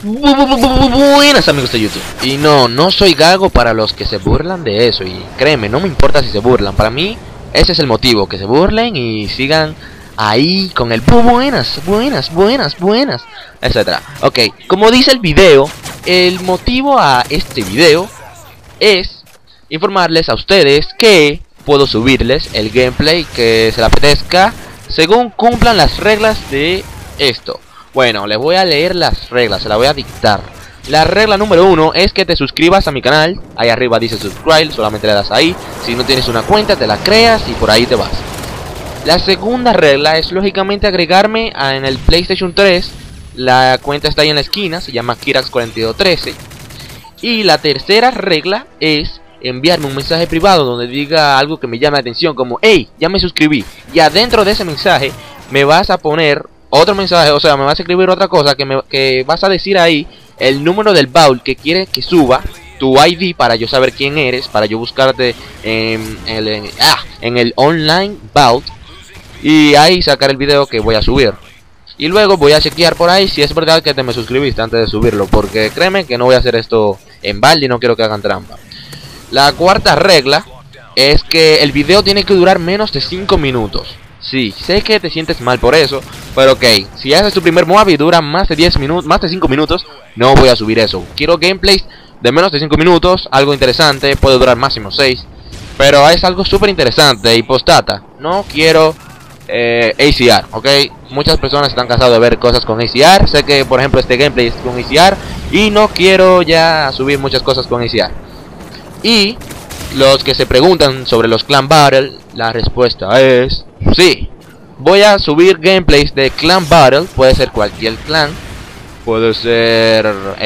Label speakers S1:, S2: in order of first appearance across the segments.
S1: Buenas amigos de YouTube. Y no soy gago para los que se burlan de eso. Y créeme, no me importa si se burlan. Para mí, ese es el motivo. Que se burlen y sigan ahí con el buenas, etcétera. Ok, como dice el video, el motivo a este video es informarles a ustedes que puedo subirles el gameplay que se les apetezca según cumplan las reglas de esto. Bueno, les voy a leer las reglas, se las voy a dictar. La regla número 1 es que te suscribas a mi canal. Ahí arriba dice subscribe, solamente le das ahí. Si no tienes una cuenta, te la creas y por ahí te vas. La segunda regla es lógicamente agregarme en el PlayStation 3. La cuenta está ahí en la esquina, se llama Kirax4213. Y la tercera regla es enviarme un mensaje privado donde diga algo que me llame la atención, como hey, ya me suscribí. Y adentro de ese mensaje me vas a poner otro mensaje, o sea, me vas a escribir otra cosa que vas a decir ahí el número del baúl que quieres que suba, tu ID para yo saber quién eres, para yo buscarte en el online vault y ahí sacar el video que voy a subir. Y luego voy a chequear por ahí si es verdad que te me suscribiste antes de subirlo, porque créeme que no voy a hacer esto en balde y no quiero que hagan trampa. La cuarta regla es que el video tiene que durar menos de 5 minutos. Sí, sé que te sientes mal por eso, pero ok, si haces tu primer MOAB y dura más de 10 minutos, más de 5 minutos, no voy a subir eso. Quiero gameplays de menos de 5 minutos, algo interesante, puede durar máximo 6, pero es algo súper interesante. Y postdata, no quiero ACR, ok. Muchas personas están cansadas de ver cosas con ACR. Sé que por ejemplo este gameplay es con ACR y no quiero ya subir muchas cosas con ACR. Y los que se preguntan sobre los Clan Battle, la respuesta es sí. Voy a subir gameplays de Clan Battle, puede ser cualquier clan, puede ser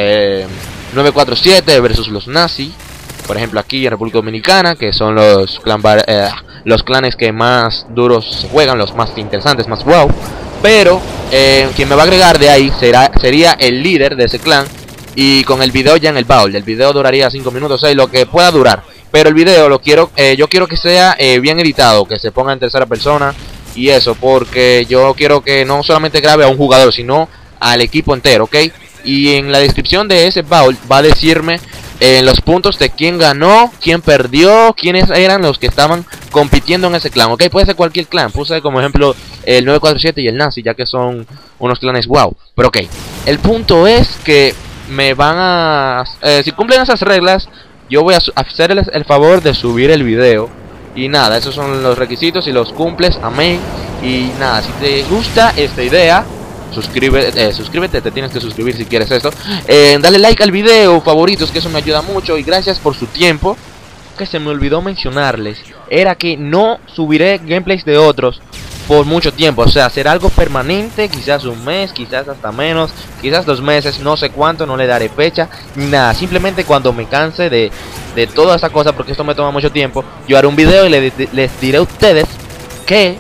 S1: 947 versus los Nazi, por ejemplo aquí en República Dominicana, que son los los clanes que más duros se juegan, los más interesantes, más wow. Pero quien me va a agregar de ahí sería el líder de ese clan. Y con el video ya en el baúl, el video duraría 5 minutos, 6, lo que pueda durar. Pero el video lo quiero, yo quiero que sea bien editado, que se ponga en tercera persona y eso, porque yo quiero que no solamente grabe a un jugador, sino al equipo entero, ¿ok? Y en la descripción de ese baúl va a decirme los puntos de quién ganó, quién perdió, quiénes eran los que estaban compitiendo en ese clan, ¿ok? Puede ser cualquier clan, puse como ejemplo el 947 y el Nazi, ya que son unos clanes wow. Pero ok, el punto es que me van a si cumplen esas reglas, yo voy a hacerles el favor de subir el video. Y nada, esos son los requisitos. Si los cumples, amén. Y nada, si te gusta esta idea, suscríbete, te tienes que suscribir si quieres esto. Dale like al video, favoritos, que eso me ayuda mucho. Y gracias por su tiempo. Que se me olvidó mencionarles era que no subiré gameplays de otros por mucho tiempo, o sea, será algo permanente, quizás un mes, quizás hasta menos, quizás 2 meses, no sé cuánto, no le daré fecha ni nada. Simplemente cuando me canse de toda esa cosa, porque esto me toma mucho tiempo, yo haré un video y les diré a ustedes que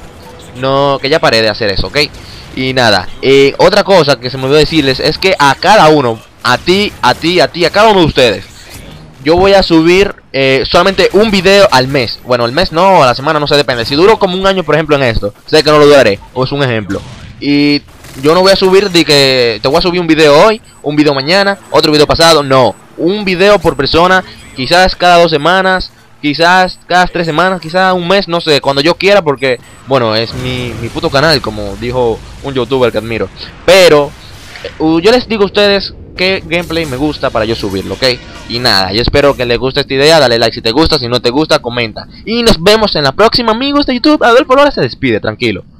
S1: ya paré de hacer eso, ¿ok? Y nada, otra cosa que se me olvidó decirles es que a cada uno, a ti, a cada uno de ustedes, yo voy a subir solamente un video al mes. Bueno, el mes no, a la semana no sé, depende. Si duro como un año, por ejemplo, en esto, sé que no lo duraré, o es un ejemplo. Y yo no voy a subir de que te voy a subir un video hoy, un video mañana, otro video pasado, no. Un video por persona, quizás cada 2 semanas, quizás cada 3 semanas, quizás un mes, no sé, cuando yo quiera, porque, bueno, es mi puto canal, como dijo un youtuber que admiro. Pero yo les digo a ustedes qué gameplay me gusta para yo subirlo, ¿ok? Y nada, yo espero que les guste esta idea. Dale like si te gusta, si no te gusta, comenta. Y nos vemos en la próxima, amigos de YouTube. Adolfo Lora se despide, tranquilo.